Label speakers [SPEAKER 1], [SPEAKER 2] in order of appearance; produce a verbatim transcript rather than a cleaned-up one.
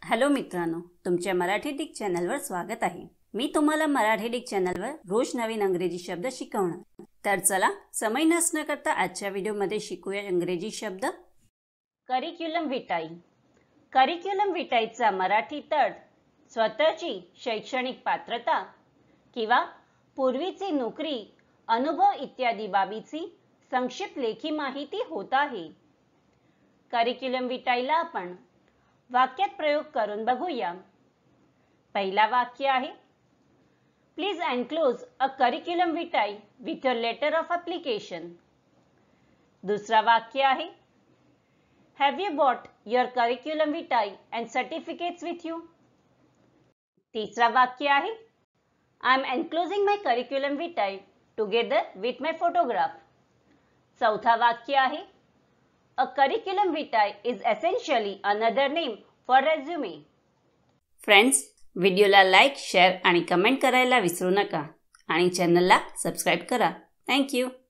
[SPEAKER 1] Hello मित्रांनो, तुमच्या Marathi Dick चॅनलवर स्वागत आहे। मी तुम्हाला मराठी डिक चॅनलवर रोज नवीन इंग्रजी शब्द शिकवणार। तर चला समय नष्ट न करता आजच्या व्हिडिओमध्ये शिकूया इंग्रजी शब्द। Curriculum vitae. करिक्युलम व्हिटाईचा मराठी तर्थ स्वतःची शैक्षणिक पात्रता किंवा पूर्वीची नोकरी, अनुभव इत्यादी बाबीची संक्षिप्त लेखी माहिती होत आहे। करिक्युलम व्हिटाईला आपण वाक्यात प्रयोग करून बघूया। पहिला वाक्य आहे, please enclose a curriculum vitae with your letter of application. दूसरा वाक्य आहे, have you bought your curriculum vitae and certificates with you. तीसरा वाक्य आहे, I am enclosing my curriculum vitae together with my photograph. चौथा वाक्य आहे, A curriculum vitae is essentially another name for resume. Friends, व्हिडिओला लाईक, शेअर आणि comment करायला विसरू नका आणि चॅनलला सबस्क्राइब करा। Thank you.